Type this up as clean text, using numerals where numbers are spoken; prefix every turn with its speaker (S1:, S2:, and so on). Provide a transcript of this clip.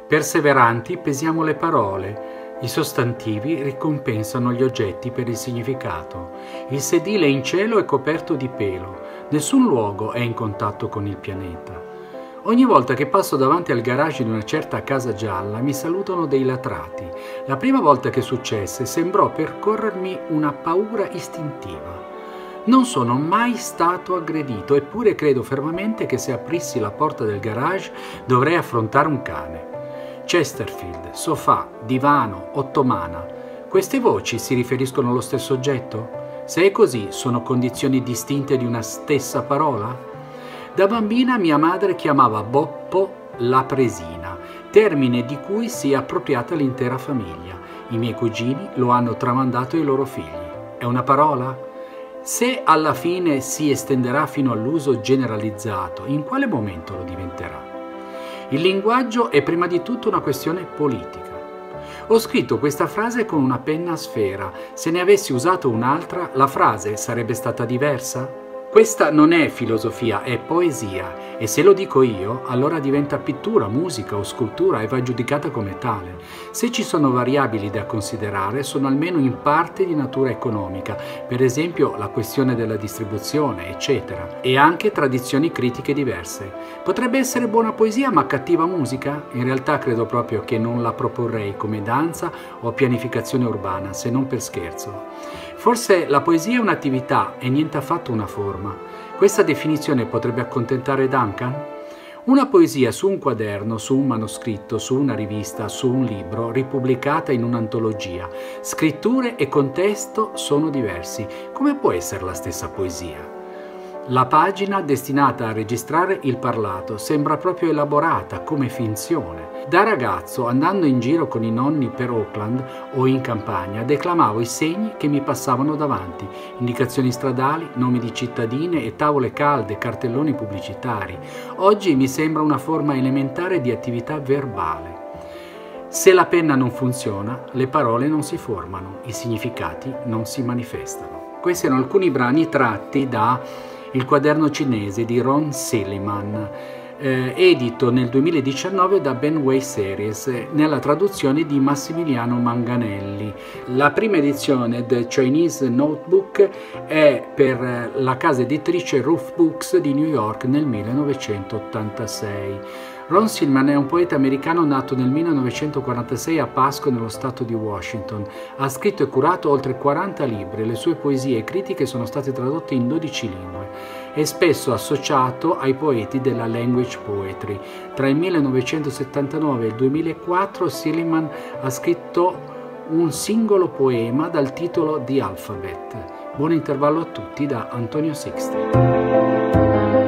S1: Perseveranti pesiamo le parole, i sostantivi ricompensano gli oggetti per il significato. Il sedile in cielo è coperto di pelo, nessun luogo è in contatto con il pianeta. Ogni volta che passo davanti al garage di una certa casa gialla mi salutano dei latrati. La prima volta che successe sembrò percorrermi una paura istintiva. Non sono mai stato aggredito, eppure credo fermamente che se aprissi la porta del garage dovrei affrontare un cane. Chesterfield, sofà, divano, ottomana. Queste voci si riferiscono allo stesso oggetto? Se è così, sono condizioni distinte di una stessa parola? Da bambina mia madre chiamava Boppo la presina, termine di cui si è appropriata l'intera famiglia. I miei cugini lo hanno tramandato ai loro figli. È una parola? Se alla fine si estenderà fino all'uso generalizzato, in quale momento lo diventerà? Il linguaggio è prima di tutto una questione politica. Ho scritto questa frase con una penna a sfera. Se ne avessi usato un'altra, la frase sarebbe stata diversa? Questa non è filosofia, è poesia, e se lo dico io, allora diventa pittura, musica o scultura e va giudicata come tale. Se ci sono variabili da considerare, sono almeno in parte di natura economica, per esempio la questione della distribuzione, eccetera, e anche tradizioni critiche diverse. Potrebbe essere buona poesia ma cattiva musica? In realtà credo proprio che non la proporrei come danza o pianificazione urbana, se non per scherzo. Forse la poesia è un'attività e niente affatto una forma. Questa definizione potrebbe accontentare Duncan? Una poesia su un quaderno, su un manoscritto, su una rivista, su un libro, ripubblicata in un'antologia. Scritture e contesto sono diversi. Come può essere la stessa poesia? La pagina destinata a registrare il parlato sembra proprio elaborata come finzione. Da ragazzo, andando in giro con i nonni per Auckland o in campagna, declamavo i segni che mi passavano davanti, indicazioni stradali, nomi di cittadine e tavole calde, cartelloni pubblicitari. Oggi mi sembra una forma elementare di attività verbale. Se la penna non funziona, le parole non si formano, i significati non si manifestano. Questi erano alcuni brani tratti da Il quaderno cinese di Ron Silliman, edito nel 2019 da Benway Series, nella traduzione di Massimiliano Manganelli. La prima edizione, The Chinese Notebook, è per la casa editrice Roof Books di New York nel 1986. Ron Silliman è un poeta americano nato nel 1946 a Pasco, nello stato di Washington. Ha scritto e curato oltre 40 libri, le sue poesie e critiche sono state tradotte in 12 lingue. È spesso associato ai poeti della language poetry. Tra il 1979 e il 2004 Silliman ha scritto un singolo poema dal titolo The Alphabet. Buon intervallo a tutti da Antonio Sixti.